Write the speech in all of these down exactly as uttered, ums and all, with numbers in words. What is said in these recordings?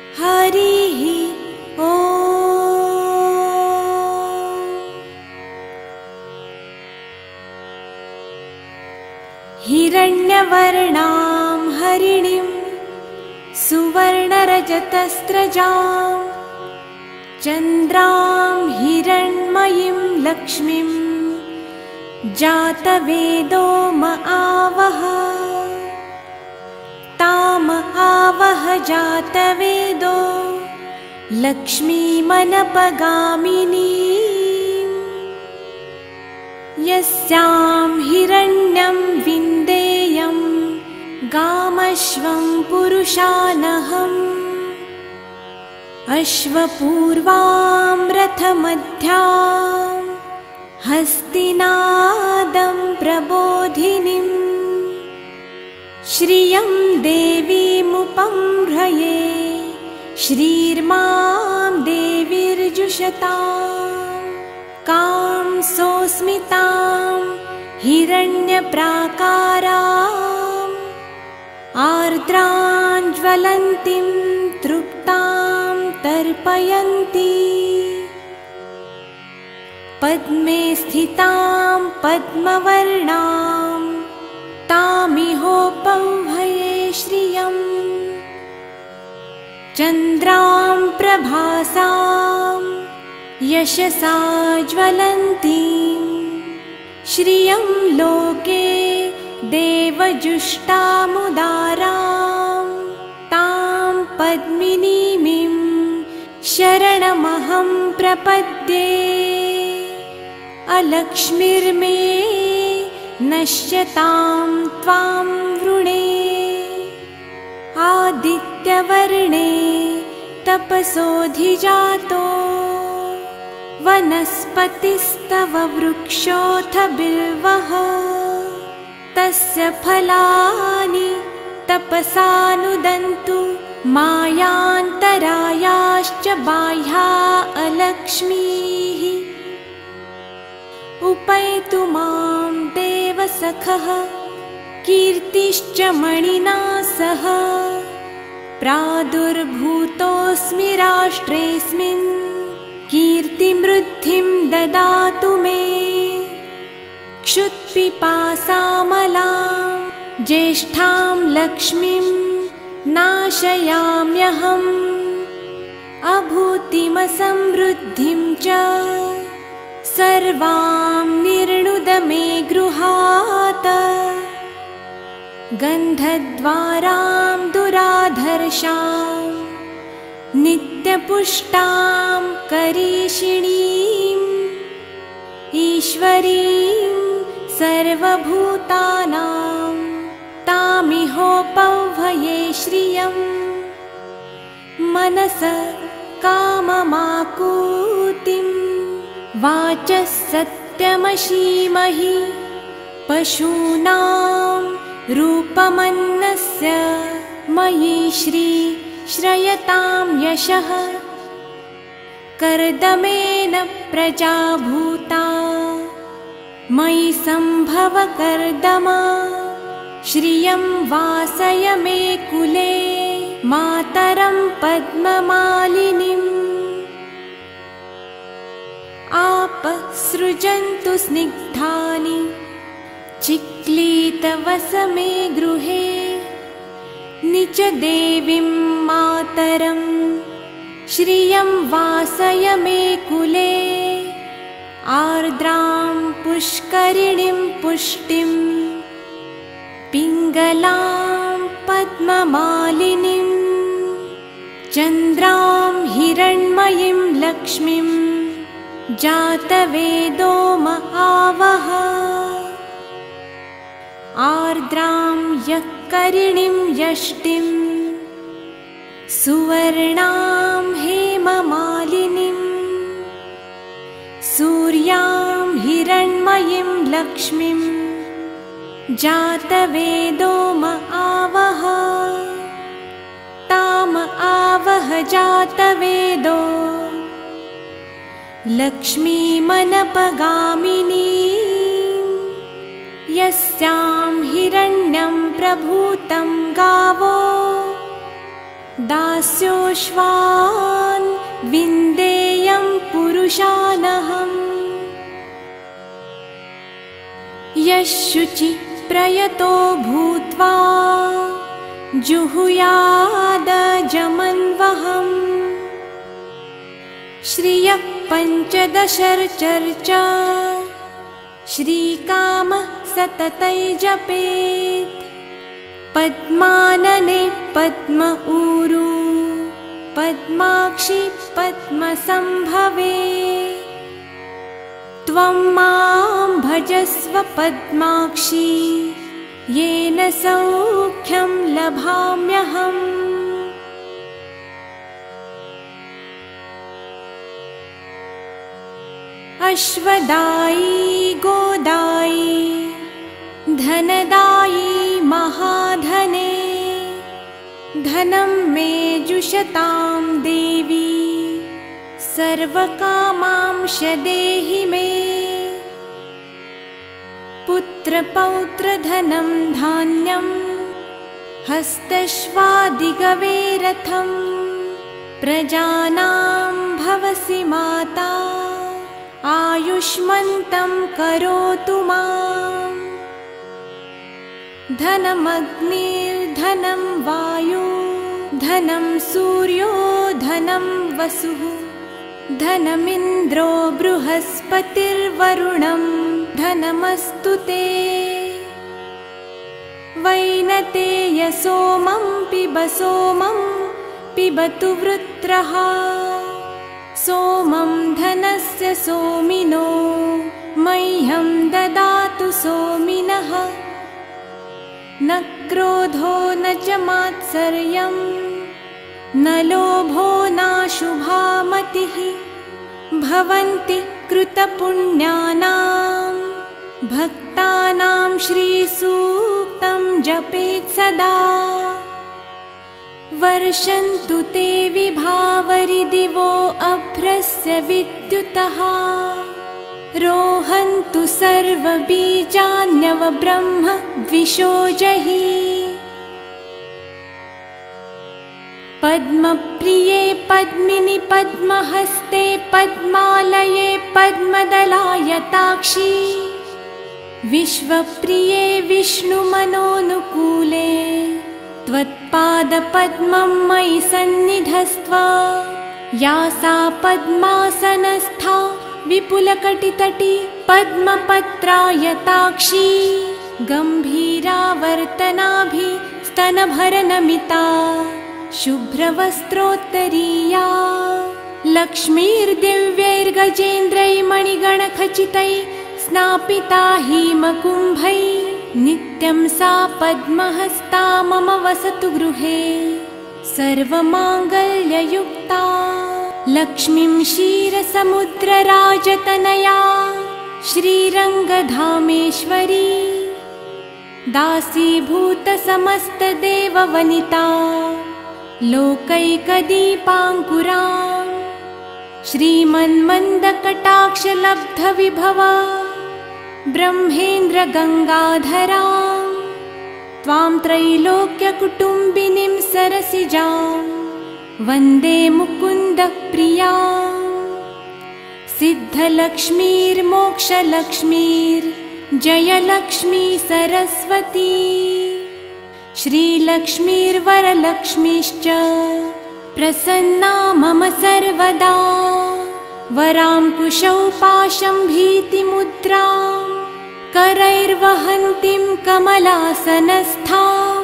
हरिः ॐ। हिरण्यवर्णां हरिणीं सुवर्णरजतस्रजां चन्द्रां हिरण्मयीं लक्ष्मीं जातवेदो म आवह ताम आवह जातवेदो लक्ष्मीमनपगामिनी यस्यां हिरण्यं विन्देयं गामश्वं पुरुषानहम् अश्वपूर्वां रथमध्यां हस्तिनादं प्रबोधिनीं श्रियं देवीमुपम्ह्रये श्रीर्मां देवीर्जुषताम् कां सोऽस्मितां हिरण्यप्राकाराम् आर्द्रां ज्वलन्तीं तृप्तां तर्पयन्ती पद्मे स्थितां पद्मवर्णां तामिहोपह्रये श्रियम् चन्द्रां प्रभासां यशसा ज्वलन्तीं श्रियं लोके देवजुष्टामुदारां तां पद्मिनीमिं शरणमहं प्रपद्ये अलक्ष्मीर्मे नश्यतां त्वां वृणे आदित्यवर्णे तपसोऽधिजातो वनस्पतिस्तव वृक्षोऽथ बिल्वः तस्य फलानि तपसानुदन्तु मायान्तरायाश्च बाह्या अलक्ष्मीः उपैतु मां देवसखः कीर्तिश्च मणिना सह प्रादुर्भूतोऽस्मि राष्ट्रेऽस्मिन् कीर्तिमृद्धिं ददातु मे क्षुत्पिपासामलां ज्येष्ठां लक्ष्मीं नाशयाम्यहम् अभूतिमसमृद्धिं च सर्वां निर्णुद मे गृहात् गन्धद्वारां दुराधर्षां नित्यपुष्टां करीषिणीं ईश्वरीं सर्वभूतानां तामिहोपह्रये श्रियम् मनस काममाकूतिं वाचः सत्यमशीमहि पशूनां रूपमन्नस्य मयि श्री श्रयतां यशः कर्दमेन प्रजा भूता मयि सम्भव कर्दमा श्रियं वासय मे कुले मातरं पद्ममालिनीम् आपः सृजन्तु स्निग्धानि चिक्लीतवस मे गृहे निच देवीं मातरं श्रियं वासय मे कुले आर्द्रां पुष्करिणीं पुष्टिं पिङ्गलां पद्ममालिनीं चन्द्रां हिरण्मयीं लक्ष्मीं जातवेदो म आवह आर्द्रां यःकरिणीं यष्टिं सुवर्णां हेममालिनीं सूर्यां हिरण्मयीं लक्ष्मीं जातवेदो म आवह ताम आवह जातवेदो लक्ष्मीमनपगामिनी यस्यां हिरण्यं प्रभूतं गावो दास्योश्वान् विन्देयं पुरुषानहम्। यशुचि प्रयतो भूत्वा जुहुयादजमन्वहम्। श्रियः पञ्चदशर्चर्च श्रीकामः सततै जपेत्। पद्मानने पद्म ऊरू पद्माक्षि पद्मसंभवे। त्वं मां भजस्व पद्माक्षी येन सौख्यं लभाम्यहम्। अश्वदायी गोदायी धनदायी महाधने। धनं मे जुषतां देवी सर्वकामांश देहि मे। पुत्रपौत्रधनं धान्यं हस्तश्वादिगवे रथं। प्रजानां भवसि माता आयुष्मन्तं करोतु माम्। धनमग्निर्धनं वायु धनं सूर्यो धनं वसुः। धनमिन्द्रो बृहस्पतिर्वरुणं धनमस्तु ते। वैनतेय सोमं पिब सोमं पिबतु वृत्रः। सोमं धनस्य सोमिनो मह्यं ददातु सोमिनः। न क्रोधो न च मात्सर्यं न लोभो नाशुभा मतिः। भवन्ति कृतपुण्यानां भक्तानां श्रीसूक्तं जपेत् सदा। वर्षन्तु ते विभावरि दिवो अभ्रस्य विद्युतः। रोहन्तु सर्वबीजान्यव ब्रह्म द्विषोजहि। पद्मप्रिये पद्मिनि पद्महस्ते पद्मालये पद्मदलायताक्षी। विश्वप्रिये विष्णुमनोनुकूले त्वत्पादपद्मं मयि सन्निधस्त्व। या सा पद्मासनस्था विपुलकटितटी पद्मपत्रायताक्षी। गम्भीरावर्तनाभि स्तनभरनमिता शुभ्रवस्त्रोत्तरीया। लक्ष्मीर्दिव्यैर्गजेन्द्रैर्मणिगणखचितैः स्नापिता हीमकुम्भैः। नित्यं सा पद्महस्ता मम वसतु गृहे सर्वमाङ्गल्ययुक्ता। लक्ष्मीं क्षीरसमुद्रराजतनया श्रीरङ्गधामेश्वरी। दासीभूतसमस्तदेववनिता लोकैकदीपाङ्कुरा। श्रीमन्मन्दकटाक्षलब्धविभवा ब्रह्मेन्द्रगङ्गाधरा। त्वां त्रैलोक्यकुटुम्बिनीं सरसिजां वन्दे मुकुन्दप्रिया। सिद्धलक्ष्मीर्मोक्षलक्ष्मीर्जयलक्ष्मी सरस्वती। श्रीलक्ष्मीर्वरलक्ष्मीश्च प्रसन्ना मम सर्वदा। वराङ्कुशौ पाशं भीतिमुद्रां करैर्वहन्तीं कमलासनस्थां।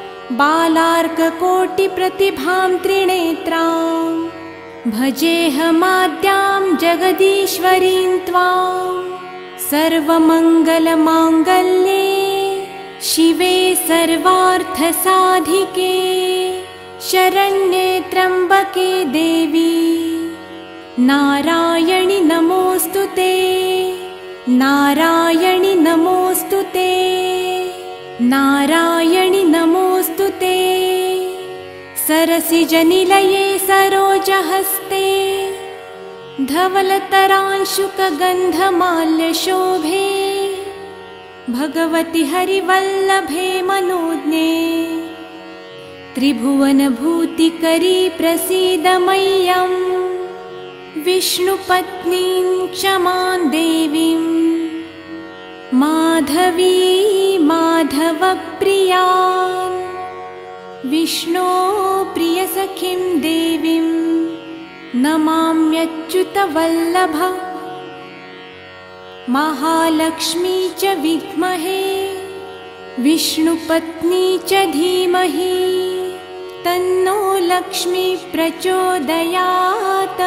बालार्ककोटिप्रतिभां त्रिनेत्रां भजेऽहमाद्यां जगदीश्वरीं त्वां। सर्वमङ्गलमाङ्गल्ये शिवे सर्वार्थसाधिके। शरण्ये त्र्यम्बके देवी नारायणि नमोऽस्तुते। नारायणि नमोऽस्तुते। नारायणि नमोऽस्तुते। सरसिजनिलये सरोजहस्ते धवलतरांशुकगन्धमाल्यशोभे। भगवति हरिवल्लभे मनोज्ञे त्रिभुवनभूतिकरी प्रसीद मह्यम् विष्णुपत्नीं क्षमां देवीं माधवी माधवप्रिया विष्णो प्रियसखीं देवीं नमाम्यच्युतवल्लभ महालक्ष्मी च विद्महे विष्णुपत्नी च धीमहि तन्नो लक्ष्मी प्रचोदयात्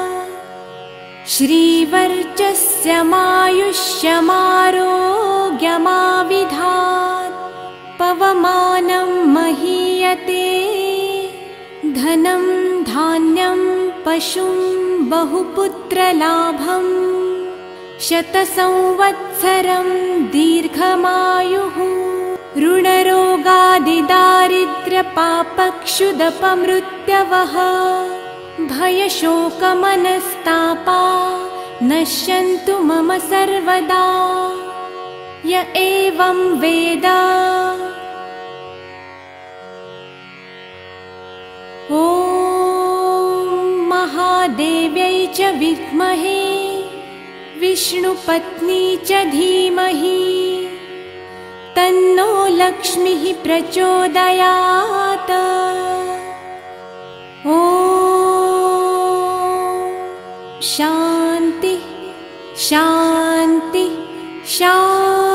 श्रीवर्चस्यमायुष्यमारोग्यमाविधात् पवमानं महीयते धनं धान्यं पशुं बहुपुत्रलाभम् शतसंवत्सरं दीर्घमायुः ऋणरोगादिदारिद्र्यपापक्षुदपमृत्यवः भयशोकमनस्तापा नश्यन्तु मम सर्वदा य एवं वेद। ॐ महादेव्यै च विद्महे विष्णुपत्नी च धीमहि तन्नो लक्ष्मीः प्रचोदयात्। ॐ शान्ति शान्ति शान्ति।